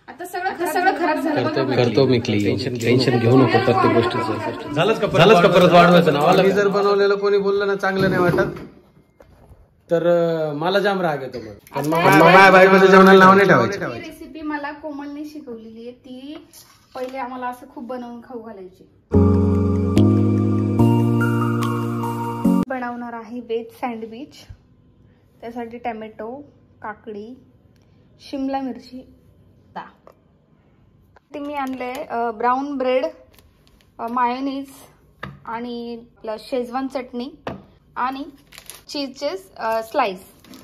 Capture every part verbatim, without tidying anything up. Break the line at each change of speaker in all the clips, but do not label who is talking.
आता सगळं सगळं खराब झालं.
करतो मी क्लीन, टेन्शन घेऊ नको प्रत्येक गोष्टीचं. झालंच का झालंच का परत वाढवायचं नावाला. मी जर बनवलेलं कोणी बोललं ना चांगलं नाही वाटत तर मला जाम राग येतो. मग माझ्या बाईमध्ये जेवणाला नाव नाही ठेवायचं.
ही रेसिपी मला कोमलने शिकवलेली आहे. ती पहिले आम्हाला असं खूप बनवून खाऊ घालायची. बनवणार आहे व्हेज सँडविच. त्यासाठी टॅमॅटो, काकडी, शिमला मिरची, दा ते मी आणले ब्राऊन ब्रेड, मायोनीज आणि शेजवान चटणी आणि चीजचे स्लाइस.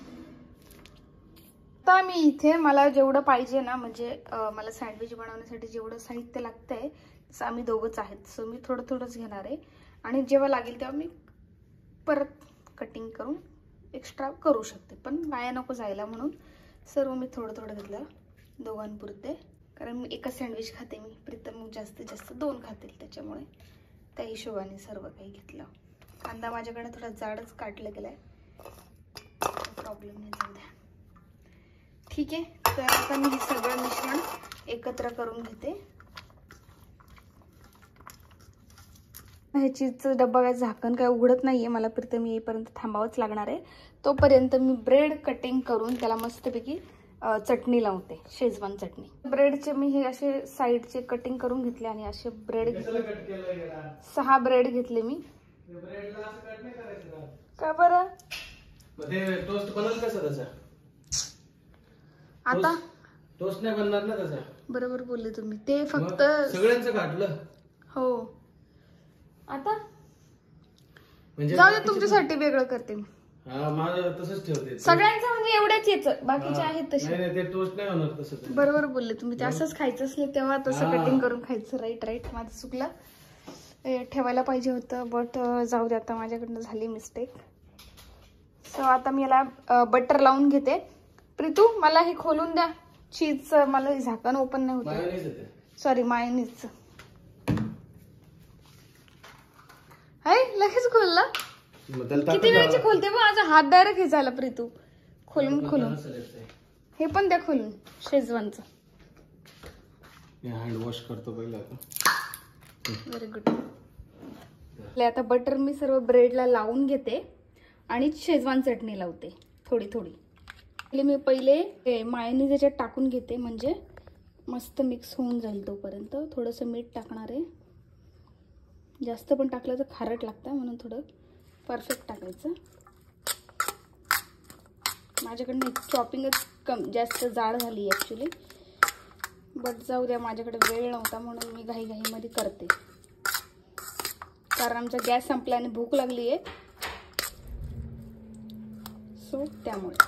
आता मी इथे मला जेवढं पाहिजे ना, म्हणजे मला सँडविच बनवण्यासाठी जेवढं साहित्य लागतंय तसं आम्ही दोघंच आहेत, सो मी थोडं थोडंच घेणार आहे. आणि जेव्हा लागेल तेव्हा मी परत कटिंग करून एक्स्ट्रा करू शकते, पण वाया नको जायला म्हणून सर्व मी थोडं थोडं घेतलं दोघांपुरते. कारण मी एकच सँडविच खाते मी, प्रीतम जास्तीत जास्त दोन खातील, त्याच्यामुळे त्या हिशोबाने सर्व काही घेतलं. कांदा माझ्याकडे थोडा जाडच काटला गेलाय, प्रॉब्लेम नाही, जाऊ द्या. ठीक आहे, तर आता मी हे सगळं मिश्रण एकत्र करून घेते. हे चीजचं डब्बा काय झाकण काय उघडत नाहीये, मला प्रीतम येईपर्यंत थांबावंच लागणार आहे. तोपर्यंत मी ब्रेड कटिंग करून त्याला मस्तपैकी चटणी लावते, शेजवान चटणी. ब्रेडचे मी हे असे साईडचे कटिंग करून घेतले आणि असे ब्रेड सहा ब्रेड घेतले मी. का बरं
टोस्ट बनल कसं त्याचा?
आता
टोस्ट नाही बनणार ना त्याचा.
बरोबर बोलले तुम्ही. ते फक्त
सगळ्यांचं काढलं.
हो, आता म्हणजे जाऊ दे, तुमच्यासाठी वेगळं करते मी.
हा, माझं तसंच ठेवते.
सगळ्यांचं म्हणजे एवढ्याच याचं, बाकीचे आहेत तसे.
नाही, ते टोस्ट नाही होणार तसं.
बरोबर बोलले तुम्ही. ते असंच खायचं असले तेव्हा तसं कटिंग करून खायचं. राईट राईट माझं चुकलं, ठेवायला पाहिजे होतं, बट जाऊ दे, आता माझ्याकडनं झाली मिस्टेक. सो आता मी याला बटर लावून घेते. प्रीतू मला हे खोलून द्या, चीजचं मला झाकण ओपन नाही होत. सॉरी, मायोनीजचं. हाय, लगेच खोलला. किती वेळची खोलते बघ, माझा हात डायरेक्ट हे झाला. प्रीतू खोलून खोलून हे पण द्या खोलून, शेजवानचं.
हँड वॉश करतो पहिले आता.
Very good. आता बटर मी सर्व ब्रेडला लावून घेते आणि शेजवान चटणी लावते थोडी थोडी. मी पहिले मायोनीज याच्यात टाकून घेते, म्हणजे मस्त मिक्स होऊन जाईल. तोपर्यंत थोडंसं मीठ टाकणार आहे. जास्त पण टाकलं तर खारट लागतं, म्हणून थोडं परफेक्ट टाकायचं. माझ्याकडनं चॉपिंगच कम जास्त जाड झाली ॲक्च्युली, बट जाऊ द्या, माझ्याकडे वेळ नव्हता म्हणून मी घाईघाईमध्ये करते. कारण आमचा गॅस संपला आणि भूक लागली आहे, सो त्यामुळे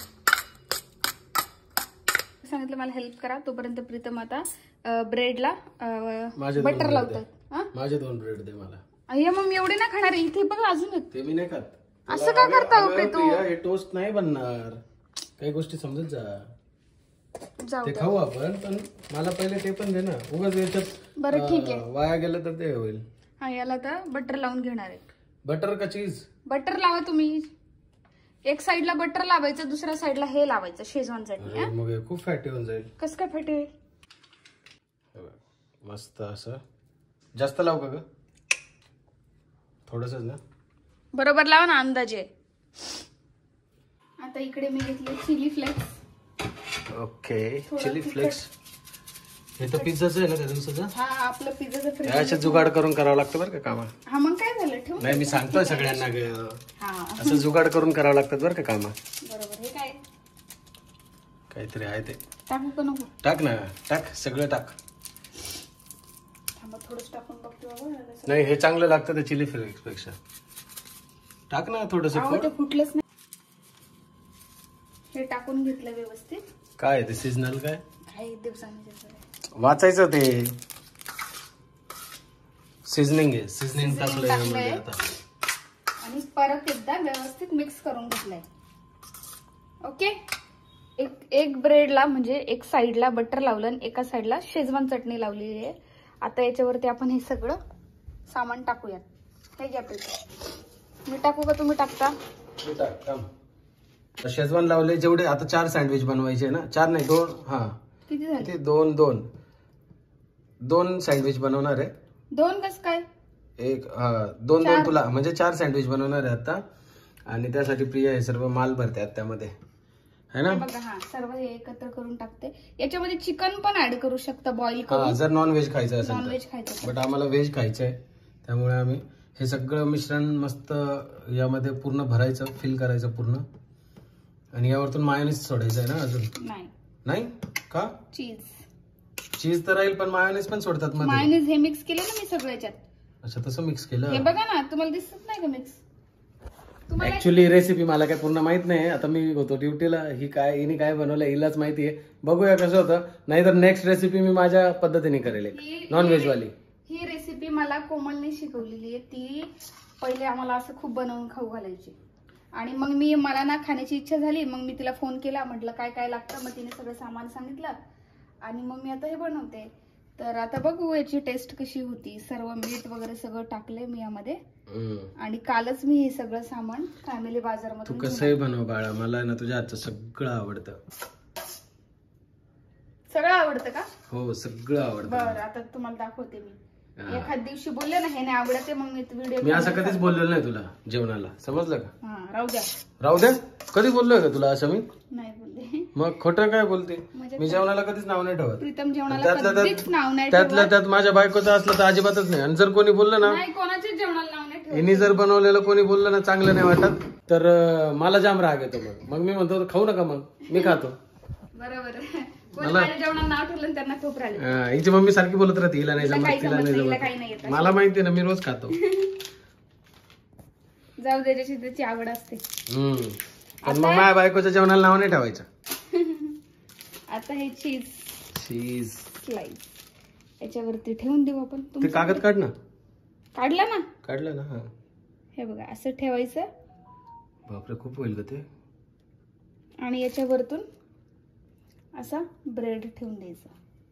सांगितलं मला हेल्प करा. तोपर्यंत प्रीतम आता ब्रेडला बटर लावतात.
माझे दोन ब्रेड दे मला.
अय्या मग मी एवढे ना खाणार आहे. इथे बघा अजून
ते मी नाही खात.
असं का करता हो प्रीतू?
हे टोस्ट नाही बनणार, काही गोष्टी समजत जा. ते खाऊ आपण, पण मला पहिले ते पण दे ना. उगाच याच्यात
बरं ठीक आहे,
वाया गेलं तर ते होईल.
हा, याला आता बटर लावून घेणार आहे.
बटर का चीज? बटर
लावा तुम्ही. एक साइडला बटर लावायचं, दुसऱ्या साइडला हे लावायचं शेजवान चटणी.
मग खूप फॅटी होऊन जाईल.
कसं काय फॅटी होईल?
मस्त असं. जास्त लावू का ग? थोडंसच ना.
बरोबर लावा ना अंदाजे. आता इकडे मी घेतले chilli flakes.
Okay, chilli flakes. हे तर पिझ्झाचं आहे ना त्या दिवसाचं?
हा, आपलं पिझ्झाचं फ्रेश.
याच्या जुगाड करून करावं लागतं बरं का कामा.
हा, मग काय झालं, ठेव.
नाही, मी सांगतोय सगळ्यांना असं जुगाड करून करावं लागतात बरं का कामा.
बरोबर. हे काय
काहीतरी आहे ते.
टाकू का नको?
टाक ना, टाक, सगळं टाक.
थांबा, थोडंच टाकून बघतो बाबा.
नाही, हे चांगलं लागतं ते चिली फ्लेक्स पेक्षा. टाक ना थोडंसं.
ते फुटलंच नाही. हे टाकून घेतलं व्यवस्थित.
काय ते सीजनल काय
काही दिवसांनी
वाचायचं ते सिझनिंग आहे. सिझनिंग टाकलंय आता
आणि परत एकदा व्यवस्थित मिक्स करून घेतलंय. ओके. एक एक ब्रेडला म्हणजे एक साइडला बटर लावलं आणि एका साइडला शेजवान चटणी लावलेली आहे. आता याच्यावरती आपण हे सगळं सामान टाकूयात. हे घ्या मी टाकू का तुम्ही टाकता?
शेजवान लावले जेवढे. आता चार सँडविच बनवायचे ना, चार नाही दोन. हा,
किती झाले?
किती? दोन दोन दोन सँडविच बनवणार आहे.
दोन कस काय?
एक दोन दोन तुला म्हणजे चार सँडविच बनवणार आहे आता. आणि त्यासाठी प्रिया हे सर्व माल भरते त्यामध्ये, है ना?
बघा हा सर्व हे एकत्र करून टाकते. याच्यामध्ये चिकन पण ऍड करू शकता बॉईल करून,
जर नॉन व्हेज खायचं असेल
नॉन व्हेज खायचं.
बट आम्हाला व्हेज खायचंय, त्यामुळे आम्ही हे सगळं मिश्रण मस्त यामध्ये पूर्ण भरायचं, फिल करायचं पूर्ण. आणि यावरतून मायोनीज सोडायचं आहे ना अजून?
नाही
नाही का?
चीज
चीज तर राहील पण मायोनीज पण सोडतात मध्ये.
मायोनीज हे मिक्स केलं ना मी सगळं याच्यात.
अच्छा तसं मिक्स केलं.
हे बघा ना, तुम्हाला दिसत नाही का मिक्स?
ऍक्च्युली रेसिपी मला काय पूर्ण माहित नाही. आता मी होतो ड्युटीला, ही काय हिने काय बनवलं हिलाच माहिती आहे. बघूया कसं होतं. नाहीतर नेक्स्ट रेसिपी मी माझ्या पद्धतीने करेल, नॉन व्हेज वाली.
ही रेसिपी मला कोमलने शिकवलेली आहे. ती पहिले आम्हाला असं खूप बनवून खाऊ घालायची. आणि मग मी मला ना खाण्याची इच्छा झाली, मग मी तिला फोन केला, म्हटलं काय काय लागतं. मग तिने सगळं सामान सांगितलं आणि मग मी आता हे बनवते. तर आता बघू याची टेस्ट कशी होती. सर्व मीठ वगैरे सगळं टाकले मी यामध्ये. आणि कालच मी हे सगळं सामान फॅमिली बाजारमधून.
तू कसंही बनव बाळा, मला ना तुझ्या हातचं सगळं आवडतं.
सगळं आवडतं का?
हो सगळं आवडतं.
बरं आता तुम्हाला दाखवते मी. एखाद दिवशी बोलले ना हे नाही आवडते, मग मी व्हिडिओ.
मी असं कधीच बोललेलो नाही तुला जेवणाला, समजलं का?
हा राहू द्या
राहू द्या. कधी बोललोय का तुला असं? मी
नाही बोलले.
मग खोटं काय बोलते? मी जेवणाला कधीच नाव नाही ठेवत.
प्रीतम जेवणाला कधीच नाव नाही ठेवत.
त्यातल्या त्यात माझ्या बायकोचं असलं तर अजिबातच नाही. आणि जर कोणी बोललं ना,
नाही कोणाच्याच जेवणाला नाव नाही ठेवत.
हिनी जर बनवलेलं कोणी बोललं ना चांगलं नाही वाटत, तर मला जाम राग येतो. मग मग मी म्हणतो खाऊ नका, मग मी खातो.
बरोबर. जेवणाला नाव ठेवलं त्यांना खूप राहिलं.
हिची मम्मी सारखी बोलत राहते, हिला नाही जमत, तिला नाही जमत. मला माहिती ना, मी रोज खातो.
जाऊ दे, ज्याची त्याची आवड असते.
हम्म पण मग माझ्या बायकोच्या जेवणाला नाव नाही ठेवायचं.
आता हे चीज
चीज
स्लाइस याच्यावरती ठेवून देऊ आपण.
ते कागद काढ ना.
काढला ना?
काढलं ना. हा
हे बघा असं ठेवायचं.
बापरे खूप होईल का ते.
आणि याच्यावरतून असा ब्रेड ठेवून द्यायचा.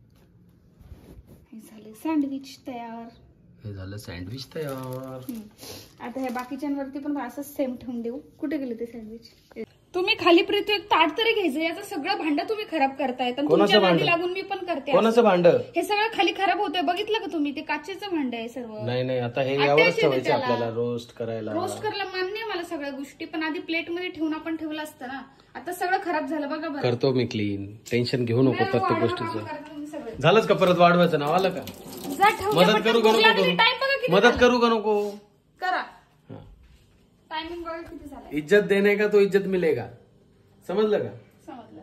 हे झाले सँडविच तयार.
हे झालं सँडविच तयार.
आता हे बाकीच्यांवरती पण असंच सेम ठेवून देऊ. कुठे गेले ते सँडविच? तुम्ही खाली प्रीती एक ताट तरी घ्यायचं. याचं सगळं भांड तुम्ही खराब करताय. तुमच्या भांडी लागून मी पण करते.
कोणाचं भांड?
हे सगळं खाली खराब होतंय. बघितलं का तुम्ही? ते काचेचं भांड आहे सर्व.
नाही नाही आता हे यावरच ठेवायचं आपल्याला रोस्ट करायला.
रोस्ट करायला मान्य आहे मला सगळ्या गोष्टी, पण आधी प्लेट मध्ये ठेवून आपण ठेवलं असतं ना. आता सगळं खराब झालं बघा बरं.
करतो मी क्लीन, टेन्शन घेऊ नको प्रत्येक गोष्टीचं. झालंच का परत वाढवायचं नाव आलं का? मदत करू का नको करू? मदत करू का नको
करा. टायमिंग बघा किती झालं.
इज्जत देणे का तो इज्जत मिलेगा, समजलं का?
समजलं.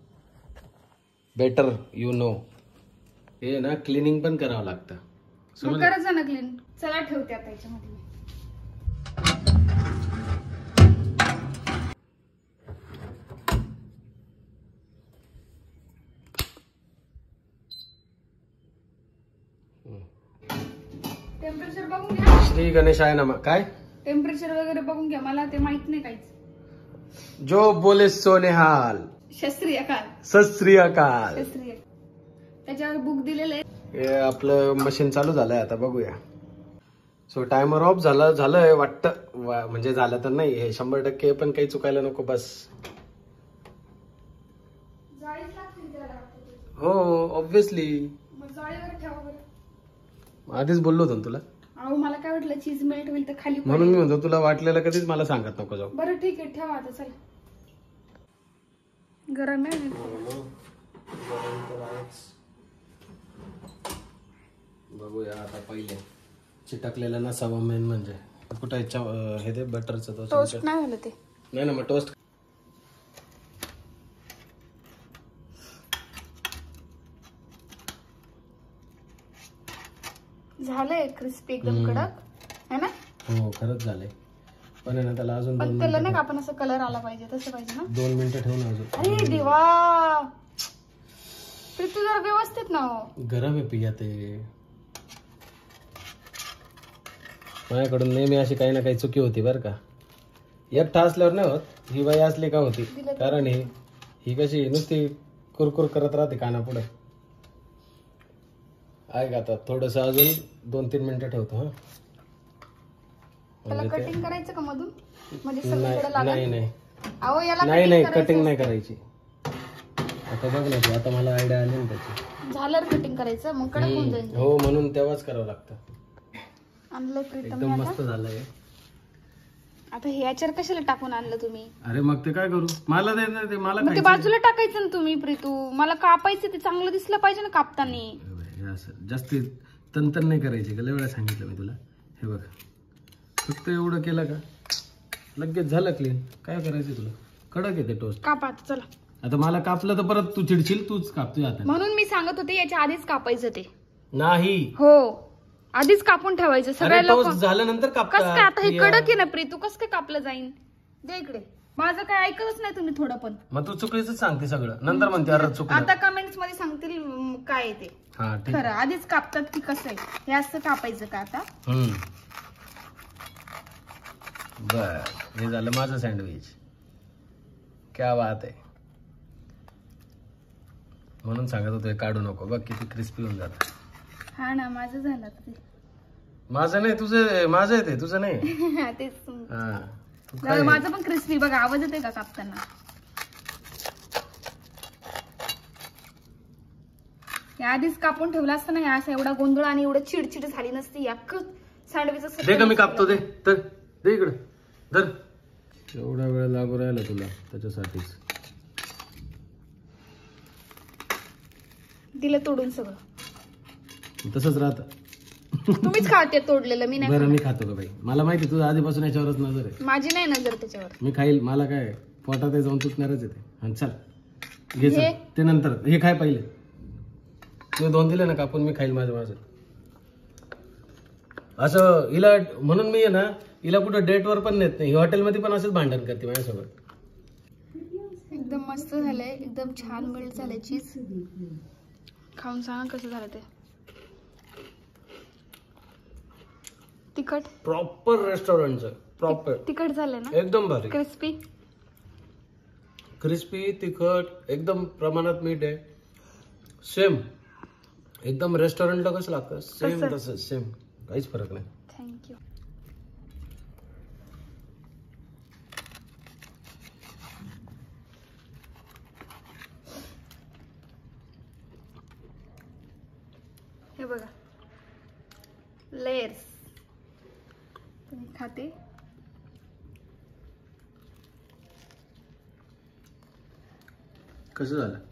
Better you know. हे ना क्लिनिंग पण करावं लागतं.
मग करायचं ना क्लीन. चला ठेवते आता याच्यामध्ये. टेम्परेचर बघून घ्या.
श्री गणेशाय नमः. काय
टेम्परेचर वगैरे बघून घ्या, मला ते माहित नाही काहीच.
जो बोले सोनेहाल.
शस्त्री अकाल.
सस्त्री अकाल.
शस्त्री. त्याच्यावर बुक दिलेलं आहे.
हे आपलं मशीन चालू झालंय, आता बघूया. सो टायमर ऑफ झालं झालंय वाटतं, म्हणजे झालं तर नाही हे शंभर टक्के, पण काही चुकायला नको बस. हो ऑब्विसली. आधीच बोललो होतो तुला.
अहो मला काय वाटलं चीज मेल्ट होईल तर खाली,
म्हणून मी म्हणतो तुला वाटलेलं कधीच मला सांगत नको जाऊ.
बरं ठीक आहे ठेवा आता. चला गरम आहे.
बघूया आता. पहिले चिटकलेलं नसावं मेन म्हणजे. कुठं हे ते बटरचं तो
टोस्ट नाही झालं ते.
नाही ना मग टोस्ट.
झालंय क्रिस्पी एकदम कडक है ना.
हो खरंच झालंय, पण आहे ना त्याला अजून
पण त्याला नाही का आपण असं कलर आला पाहिजे तसं पाहिजे ना.
दोन मिनिटं ठेवून अजून.
अरे देवा प्रीतू जरा व्यवस्थित ना.
गरम आहे पिया ते. माझ्याकडून नेहमी अशी काही ना काही चुकी होती बरं का. एकटा असल्यावर नाही होत, ही बाई असली का होती. कारण ही ही कशी नुसती कुरकुर करत राहते कानापुढे. आहे का आता थोडस अजून दोन तीन मिनिटं ठेवतो. हा
त्याला कटिंग करायचं का मधून, म्हणजे
नाही नाही
अहो याला
नाही नाही कटिंग नाही करायची. आता बघ ना तू, आता मला आयडिया आली ना त्याची.
झालं कटिंग करायचं मग कडक होऊन जाईल.
हो म्हणून तेव्हाच करावं लागतं.
आणलं प्रीतम
एकदम मस्त झालंय.
आता हे याच्यावर कशाला टाकून आणलं तुम्ही?
अरे मग ते काय करू, मला दे ना ते, मला
ते बाजूला टाकायचं ना तुम्ही प्रीतू. मला कापायचं ते चांगलं दिसलं पाहिजे ना कापताना.
असं जास्त तंतन नाही करायची का, लय वेळा सांगितलं मी तुला. हे बघ फक्त एवढं केलं का लगेच झालं क्लीन. काय करायचं तुला, कडक येते टोस्ट.
कापा आता चला.
आता मला कापलं तर परत तू चिडशील, तूच कापतोय आता.
म्हणून मी सांगत होते याच्या आधीच कापायचं ते.
नाही
हो आधीच कापून ठेवायचं. सगळ्या लोक
झाल्यानंतर
कस काय आता हे कडक आहे ना प्रीतू, कस काय कापलं जाईन? दे इकडे. माझं काय ऐकलंच नाही तुम्ही थोडं पण.
मग तू चुकीचं सांगते सगळं, नंतर म्हणते अरे चुकलं.
आता कमेंट्स मध्ये सांगतील म, काय आहे ते.
हा ठीक.
खरं आधीच कापतात की कसं आहे हे असं कापायचं का आता?
हम्म बर, हे झालं माझं सँडविच. क्या बात आहे. म्हणून सांगत होतो हे काढू नको, बघ किती क्रिस्पी होऊन जात.
हा ना माझं झालं ते.
माझं नाही तुझं, माझं आहे ते, तुझं नाही.
तेच
हा
तुम- माझं पण क्रिस्पी. बघा आवाज येते का कापताना? हे आधीच कापून ठेवलं असतं ना, हे असं एवढा गोंधळ आणि एवढं चिडचिड झाली नसती. अख्खं सँडविच
दे का मी कापतो, दे तर दे इकडे धर. एवढा वेळ लागू राहिला तुला त्याच्यासाठीच.
दिलं तोडून सगळं.
तसंच राहत.
तुम्हीच खाते तोडलेलं, मी नाही.
बरं मी खातो का बाई, मला माहिती तुझं आधीपासून याच्यावरच नजर आहे.
माझी नाही नजर त्याच्यावर.
मी खाईल, मला काय पोटात आहे जाऊन तुटणारच येते. आणि चल घे चल.
हे?
ते नंतर, हे खाय पहिले. तू दोन दिले ना कापून, मी खाईल माझं माझं. असं हिला म्हणून मी आहे ना, हिला कुठं डेटवर पण नेत नाही. हॉटेलमध्ये पण असंच भांडण करते माझ्यासोबत.
एकदम मस्त झालंय, एकदम छान मेल्ट झालंय चीज. खाऊन सांगा कसं झालं ते. तिखट
प्रॉपर रेस्टॉरंटचं, प्रॉपर
तिखट झालंय ना,
एकदम भारी.
क्रिस्पी
क्रिस्पी तिखट, एकदम प्रमाणात मीठ आहे. सेम एकदम रेस्टॉरंटला कसं लागतं सेम
तसं.
तसं सेम, काहीच फरक नाही.
थँक्यू. हे बघा लेयर्स. तुम्ही खाते
कसं झालं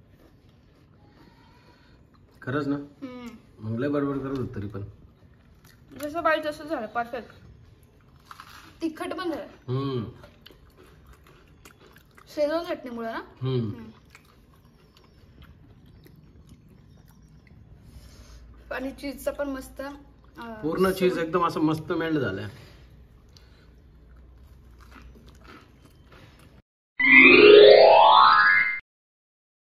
खरंच ना? मग लय बडबड करत होत तरी पण.
जसं पाहिजे तसं झालं, परफेक्ट. तिखट पण झालं
हम्म
शेजवान चटणीमुळे ना.
हम्म
आणि चीजचा पण मस्त.
पूर्ण चीज एकदम असं मस्त मेल्ट झालंय.